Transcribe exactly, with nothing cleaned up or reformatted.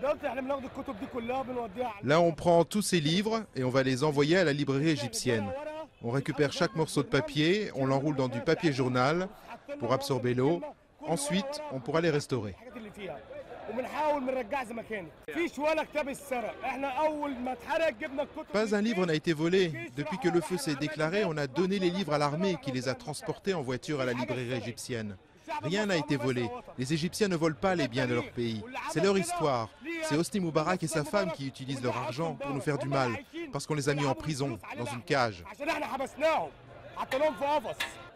Là, on prend tous ces livres et on va les envoyer à la librairie égyptienne. On récupère chaque morceau de papier, on l'enroule dans du papier journal pour absorber l'eau. Ensuite, on pourra les restaurer. Pas un livre n'a été volé. Depuis que le feu s'est déclaré, on a donné les livres à l'armée qui les a transportés en voiture à la librairie égyptienne. Rien n'a été volé. Les Égyptiens ne volent pas les biens de leur pays. C'est leur histoire. C'est Hosni Moubarak et sa femme qui utilisent leur argent pour nous faire du mal, parce qu'on les a mis en prison, dans une cage.